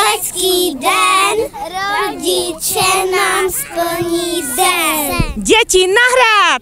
hezký den, rodiče nám splní sen. Děti nahrát!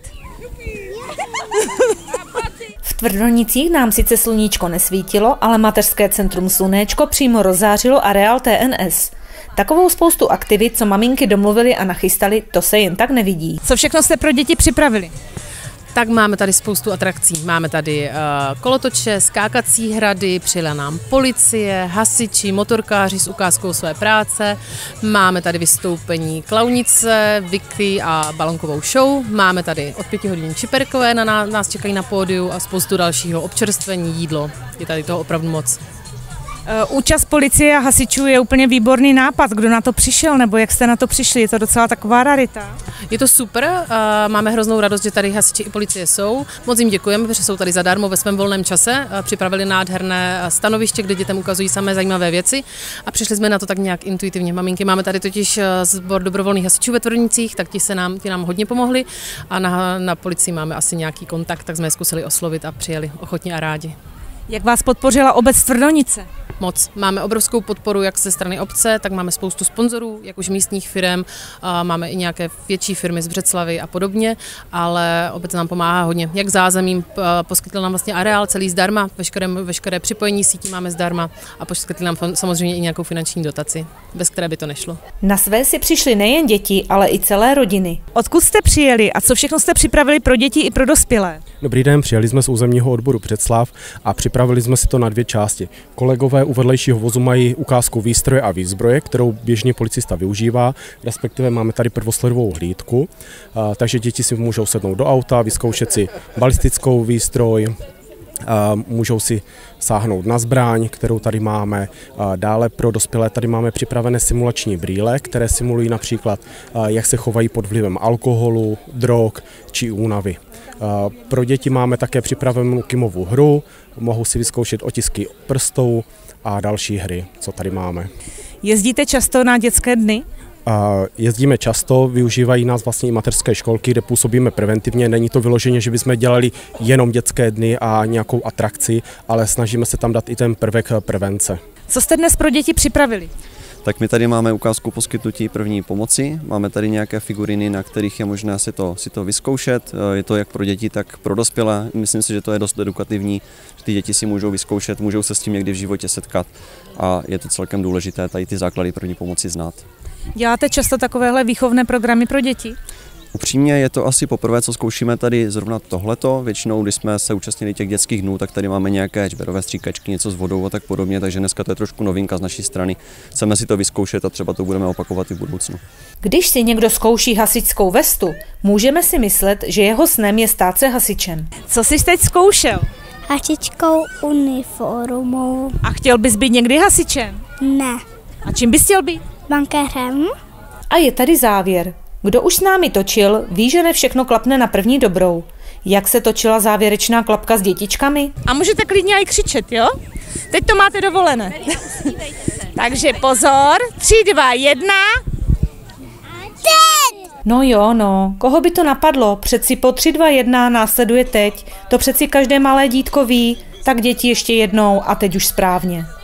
V Tvrdonicích nám sice sluníčko nesvítilo, ale mateřské centrum Slunéčko přímo rozzářilo areál TNS. Takovou spoustu aktivit, co maminky domluvily a nachystali, to se jen tak nevidí. Co všechno jste pro děti připravili? Tak máme tady spoustu atrakcí. Máme tady kolotoče, skákací hrady, přijela nám policie, hasiči, motorkáři s ukázkou své práce. Máme tady vystoupení klaunice, Vicky a balonkovou show. Máme tady od 5 hodin čiperkové, nás čekají na pódiu a spoustu dalšího občerstvení, jídlo. Je tady toho opravdu moc. Účast policie a hasičů je úplně výborný nápad. Kdo na to přišel, nebo jak jste na to přišli? Je to docela taková rarita. Je to super, máme hroznou radost, že tady hasiči i policie jsou. Moc jim děkujeme, protože jsou tady zadarmo ve svém volném čase. Připravili nádherné stanoviště, kde dětem ukazují samé zajímavé věci a přišli jsme na to tak nějak intuitivně. Maminky, máme tady totiž sbor dobrovolných hasičů ve Tvrdonicích, tak ti nám hodně pomohli a na policii máme asi nějaký kontakt, tak jsme je zkusili oslovit a přijeli ochotně a rádi. Jak vás podpořila obec Tvrdonice? Moc. Máme obrovskou podporu jak ze strany obce, tak máme spoustu sponzorů, jak už místních firem, máme i nějaké větší firmy z Břeclavy a podobně, ale obec nám pomáhá hodně. Jak zázemím, poskytl nám vlastně areál celý zdarma, veškeré připojení sítí máme zdarma a poskytli nám samozřejmě i nějakou finanční dotaci, bez které by to nešlo. Na své si přišly nejen děti, ale i celé rodiny. Odkud jste přijeli a co všechno jste připravili pro děti i pro dospělé? Dobrý den, přijeli jsme z územního odboru Břeclav a připravili jsme si to na 2 části. Kolegové u vedlejšího vozu mají ukázku výstroje a výzbroje, kterou běžně policista využívá, respektive máme tady prvosledovou hlídku, takže děti si můžou sednout do auta, vyzkoušet si balistickou výstroj, můžou si sáhnout na zbraň, kterou tady máme. Dále pro dospělé tady máme připravené simulační brýle, které simulují například, jak se chovají pod vlivem alkoholu, drog či únavy. Pro děti máme také připravenou kimovou hru, mohou si vyzkoušet otisky prstů a další hry, co tady máme. Jezdíte často na dětské dny? Jezdíme často, využívají nás vlastně i mateřské školky, kde působíme preventivně. Není to vyloženě, že bychom dělali jenom dětské dny a nějakou atrakci, ale snažíme se tam dát i ten prvek prevence. Co jste dnes pro děti připravili? Tak my tady máme ukázku poskytnutí první pomoci, máme tady nějaké figuriny, na kterých je možné si to vyzkoušet, je to jak pro děti, tak pro dospělé. Myslím si, že to je dost edukativní, že ty děti si můžou vyzkoušet, můžou se s tím někdy v životě setkat a je to celkem důležité tady ty základy první pomoci znát. Děláte často takovéhle výchovné programy pro děti? Upřímně je to asi poprvé, co zkoušíme tady zrovna tohleto. Většinou, když jsme se účastnili těch dětských dnů, tak tady máme nějaké čberové stříkačky, něco s vodou a tak podobně, takže dneska to je trošku novinka z naší strany. Chceme si to vyzkoušet a třeba to budeme opakovat i v budoucnu. Když si někdo zkouší hasičskou vestu, můžeme si myslet, že jeho snem je stát se hasičem. Co jsi teď zkoušel? Hasičskou uniformou. A chtěl bys být někdy hasičem? Ne. A čím bys chtěl být? Bankéřem. A je tady závěr. Kdo už s námi točil, ví, že ne všechno klapne na první dobrou. Jak se točila závěrečná klapka s dětičkami? A můžete klidně i křičet, jo? Teď to máte dovolené. Takže pozor, 3, 2, 1. Teď! No jo, no, koho by to napadlo? Přeci po 3, 2, 1 následuje teď. To přeci každé malé dítko ví, tak děti ještě jednou a teď už správně.